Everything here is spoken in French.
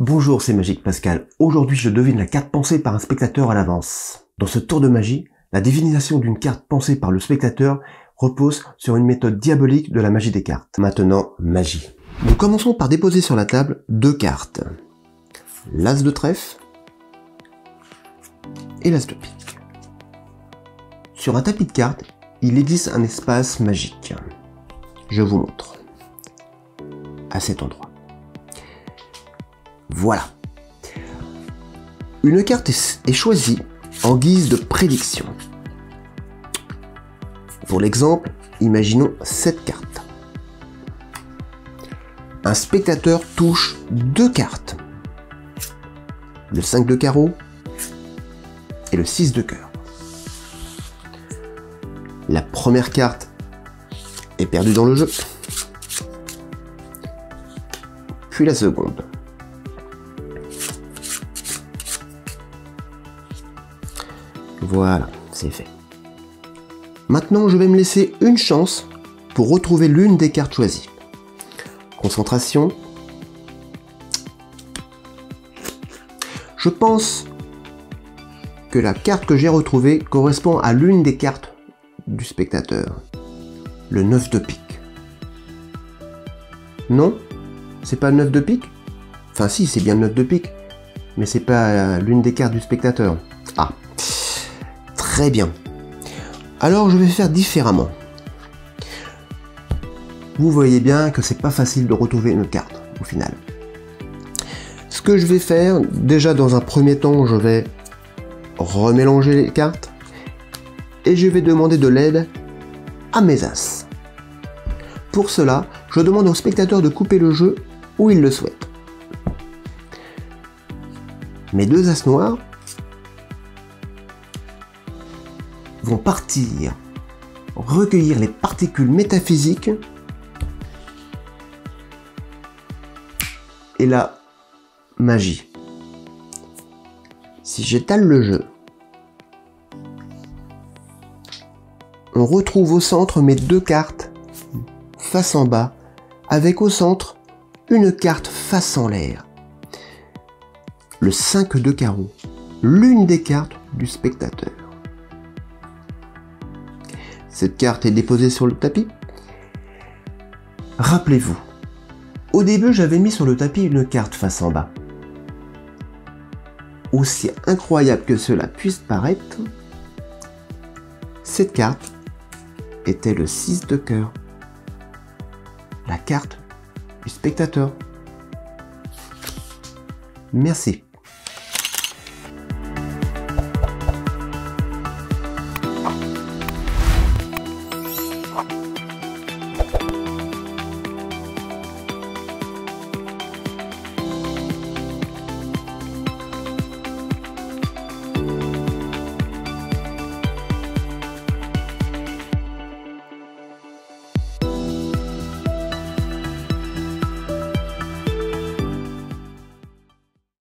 Bonjour, c'est Magique Pascal. Aujourd'hui, je devine la carte pensée par un spectateur à l'avance. Dans ce tour de magie, la divination d'une carte pensée par le spectateur repose sur une méthode diabolique de la magie des cartes. Maintenant, magie. Nous commençons par déposer sur la table deux cartes. L'As de trèfle et l'As de pique. Sur un tapis de cartes, il existe un espace magique. Je vous montre. À cet endroit. Voilà. Une carte est choisie en guise de prédiction. Pour l'exemple, imaginons cette carte. Un spectateur touche deux cartes. Le 5 de carreau et le 6 de cœur. La première carte est perdue dans le jeu. Puis la seconde. Voilà, c'est fait. Maintenant, je vais me laisser une chance pour retrouver l'une des cartes choisies. Concentration. Je pense que la carte que j'ai retrouvée correspond à l'une des cartes du spectateur. Le 9 de pique. Non? C'est pas le 9 de pique? Enfin si, c'est bien le 9 de pique. Mais c'est pas l'une des cartes du spectateur. Ah. Très bien. Alors je vais faire différemment. Vous voyez bien que c'est pas facile de retrouver une carte au final. Ce que je vais faire, déjà dans un premier temps, je vais remélanger les cartes et je vais demander de l'aide à mes as. Pour cela, je demande au spectateur de couper le jeu où il le souhaite. Mes deux as noirs vont partir recueillir les particules métaphysiques et la magie. Si j'étale le jeu, on retrouve au centre mes deux cartes face en bas, avec au centre une carte face en l'air. Le 5 de carreau, l'une des cartes du spectateur. Cette carte est déposée sur le tapis. Rappelez-vous, au début j'avais mis sur le tapis une carte face en bas. Aussi incroyable que cela puisse paraître, cette carte était le 6 de cœur, la carte du spectateur. Merci.